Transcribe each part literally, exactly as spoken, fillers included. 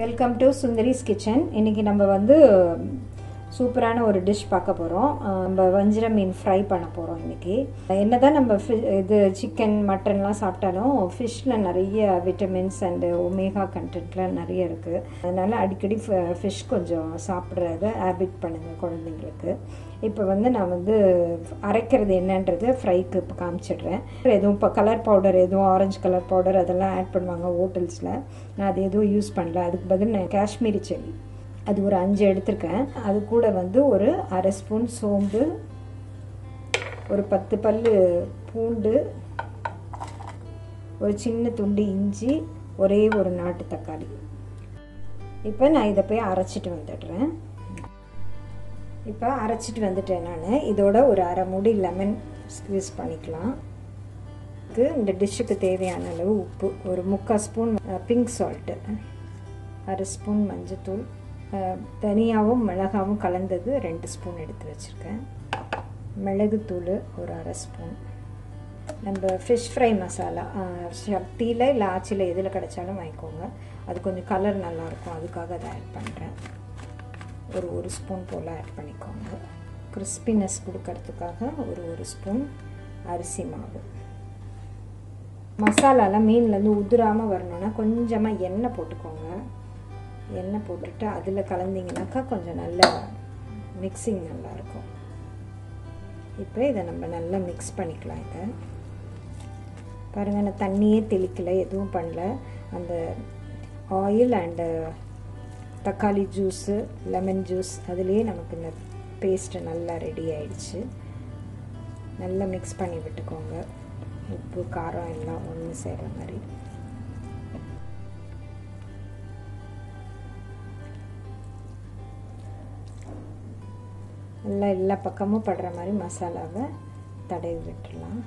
Welcome to Sundari's kitchen. இன்றைக்கி நம்ம வந்து சூப்பரான ஒரு டிஷ் பார்க்க போகிறோம். நம்ம வஞ்சிர மீன் ஃப்ரை பண்ண போகிறோம். இன்றைக்கி என்ன தான் நம்ம ஃபி இது சிக்கன் மட்டன்லாம் சாப்பிட்டாலும் ஃபிஷ்ஷில் நிறைய விட்டமின்ஸ் அண்டு ஒமேகா கண்டென்ட்லாம் நிறைய இருக்குது. அதனால் அடிக்கடி ஃபிஷ் கொஞ்சம் சாப்பிட்றத ஹேபிட் பண்ணுங்கள் குழந்தைங்களுக்கு. இப்போ வந்து நான் வந்து அரைக்கிறது என்னன்றது ஃப்ரைக்கு இப்போ காமிச்சிடுறேன். எதுவும் இப்போ கலர் பவுடர் எதுவும் ஆரஞ்சு கலர் பவுடர் அதெல்லாம் ஆட் பண்ணுவாங்க ஹோட்டல்ஸில். நான் அது எதுவும் யூஸ் பண்ணல. அதுக்கு பதில் நான் காஷ்மீரி சில்லி அது ஒரு அஞ்சு எடுத்திருக்கேன். அது கூட வந்து ஒரு அரை ஸ்பூன் சோம்பு, ஒரு பத்து பல் பூண்டு, ஒரு சின்ன துண்டு இஞ்சி, ஒரே ஒரு நாட்டு தக்காளி. இப்போ நான் இதை போய் அரைச்சிட்டு வந்துடுறேன். இப்போ அரைச்சிட்டு வந்துட்டேன் நான். இதோட ஒரு அரை மூடி லெமன் ஸ்க்வீஸ் பண்ணிக்கலாம். இந்த டிஷ்ஷுக்கு தேவையான அளவு உப்பு, ஒரு முக்கால் ஸ்பூன் பிங்க் சால்ட்டு, அரை ஸ்பூன் மஞ்சத்தூள், தனியாகவும் மிளகாவும் கலந்தது ரெண்டு ஸ்பூன் எடுத்து வச்சுருக்கேன், மிளகுத்தூள் ஒரு அரை ஸ்பூன், நம்ம ஃபிஷ் ஃப்ரை மசாலா சக்தியில் இல்லை ஆச்சியில் எதில் கிடைச்சாலும் வாங்கிக்கோங்க. அது கொஞ்சம் கலர் நல்லாயிருக்கும், அதுக்காக அதை ஆட் பண்ணுறேன். ஒரு ஒரு ஸ்பூன் போல் ஆட் பண்ணிக்கோங்க. கிறிஸ்பினஸ் கொடுக்கறதுக்காக ஒரு ஒரு ஸ்பூன் அரிசி மாவு. மசாலாலாம் மீன்லேருந்து உதிராமல் வரணுன்னா கொஞ்சமாக எண்ணெய் போட்டுக்கோங்க. எண்ணெய் போட்டுட்டு அதில் கலந்திங்கனாக்கா கொஞ்சம் நல்ல மிக்சிங் நல்லாயிருக்கும். இப்போ இதை நம்ம நல்லா மிக்ஸ் பண்ணிக்கலாம். இதை பாருங்கள், நான் தண்ணியே தெளிக்கலை, எதுவும் பண்ணல. அந்த ஆயில் அண்டு தக்காளி ஜூஸு லெமன் ஜூஸ் அதுலேயே நமக்கு இந்த பேஸ்ட்டு நல்லா ரெடி ஆயிடுச்சு. நல்லா மிக்ஸ் பண்ணி விட்டுக்கோங்க. உப்பு காரம் எல்லாம் ஒன்று சேர்கிற மாதிரி. நல்லா எல்லா பக்கமும் படுற மாதிரி மசாலாவை தடவி விட்டுடலாம்.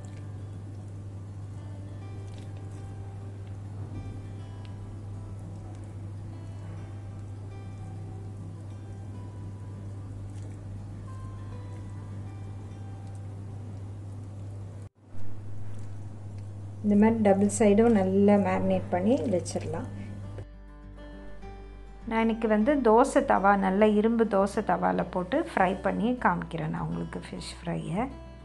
இந்த மாதிரி டபுள் சைடும் நல்லா மேரினேட் பண்ணி வச்சிடலாம். நான் இன்றைக்கி வந்து தோசை தவா, நல்ல இரும்பு தோசை தவாவில் போட்டு ஃப்ரை பண்ணி காமிக்கிறேன் நான் உங்களுக்கு ஃபிஷ் ஃப்ரையை.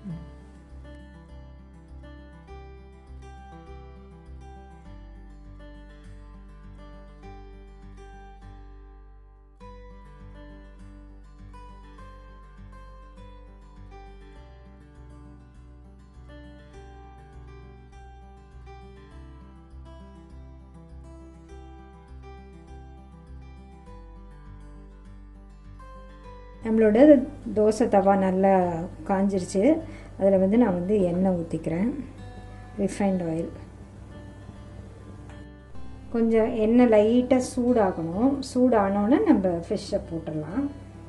நம்மளோட தோசை தவா நல்லா காஞ்சிருச்சு. அதில் வந்து நான் வந்து எண்ணெய் ஊற்றிக்கிறேன், ரிஃபைண்ட் ஆயில். கொஞ்சம் எண்ணெய் லைட்டாக சூடாகணும். சூடானோன்னே நம்ம ஃபிஷ்ஷை போட்டுடலாம்.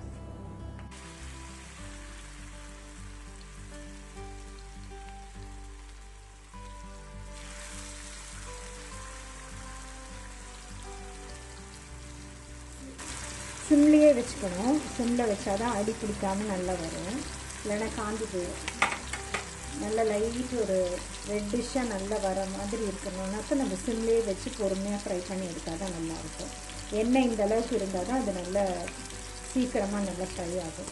சிம்லேயே வச்சுக்கணும். சிம்மில் வச்சா தான் அடி பிடிக்காமல் நல்லா வரும், இல்லைன்னா காஞ்சி போயிடும். நல்லா லைட் ஒரு ரெட்டிஷாக நல்லா வர மாதிரி இருக்கணும்னாக்கா நம்ம சிம்லேயே வச்சு பொறுமையாக ஃப்ரை பண்ணி எடுத்தால் தான் நல்லாயிருக்கும். எண்ணெய் இந்த அளவுக்கு இருந்தால் தான் அது நல்லா சீக்கிரமாக நல்லா ஃப்ரை ஆகும்.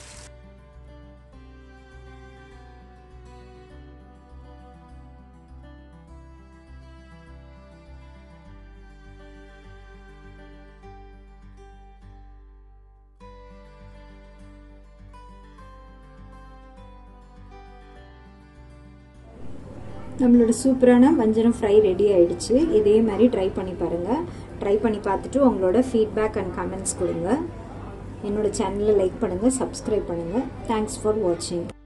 நம்மளோட சூப்பரான வஞ்சரம் ஃப்ரை ரெடி ஆகிடுச்சு. இதே மாதிரி ட்ரை பண்ணி பாருங்கள். ட்ரை பண்ணி பார்த்துட்டு உங்களோட ஃபீட்பேக் அண்ட் கமெண்ட்ஸ் கொடுங்க. என்னோடய சேனலை லைக் பண்ணுங்கள், சப்ஸ்கிரைப் பண்ணுங்கள். தேங்க்ஸ் ஃபார் வாட்சிங்.